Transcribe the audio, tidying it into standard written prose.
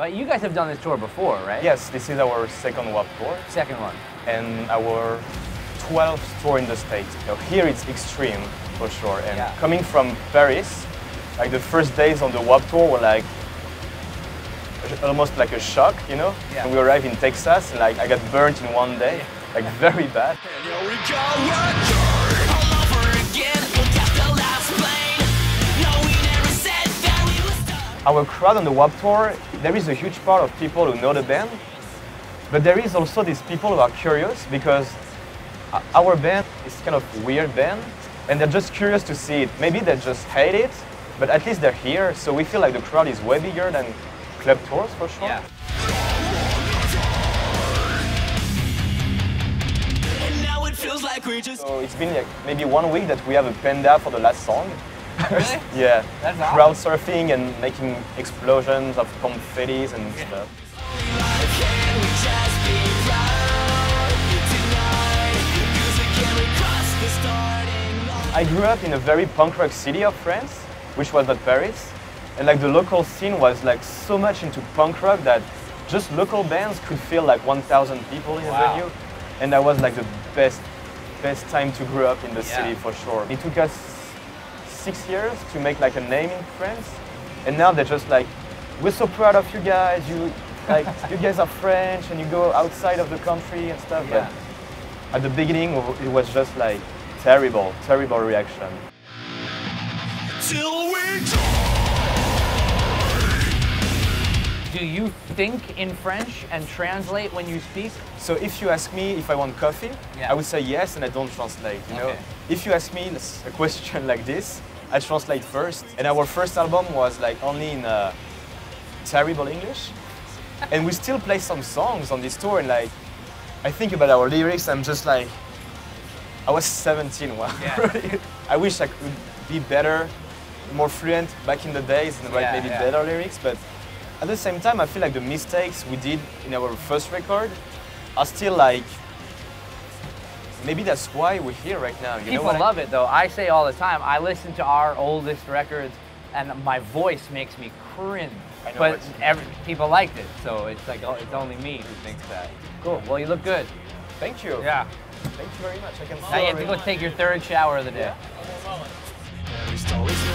You guys have done this tour before, right? Yes, this is our second Warped Tour. Second one. And our 12th tour in the States. So here it's extreme, for sure. And coming from Paris, like the first days on the Warped Tour were like, almost like a shock, you know? Yeah. When we arrived in Texas, and like I got burnt in one day, like very bad. Our crowd on the Warped Tour, there is a huge part of people who know the band, but there is also these people who are curious because our band is kind of a weird band, and they're just curious to see it. Maybe they just hate it, but at least they're here, so we feel like the crowd is way bigger than club tours for sure. Yeah. So it's been like maybe 1 week that we have a panda for the last song. Really? Yeah. That's awesome. Crowd surfing and making explosions of confettis and stuff. I grew up in a very punk rock city of France, which was not Paris. And like the local scene was like so much into punk rock that just local bands could fill like 1,000 people in a venue. And that was like the best time to grow up in the city for sure. It took us 6 years to make like a name in France. And now they're just like, we're so proud of you guys. You guys are French and you go outside of the country and stuff. Yeah. But at the beginning, it was just like terrible reaction. Till we Do you think in French and translate when you speak? So if you ask me if I want coffee, I would say yes and I don't translate, you know? If you ask me a question like this, I translate first. And our first album was like only in terrible English. And we still play some songs on this tour and like, I think about our lyrics, I'm just like, I was 17, wow. Yeah. I wish I could be better, more fluent back in the days and write maybe better lyrics, but at the same time, I feel like the mistakes we did in our first record are still like, maybe that's why we're here right now. You People love it though. I say all the time, I listen to our oldest records and my voice makes me cringe. I know, but people liked it, so it's like, it's only me who thinks that. Cool, well you look good. Thank you. Yeah. Thank you very much. I can Now you have to go take your third shower of the day. Yeah.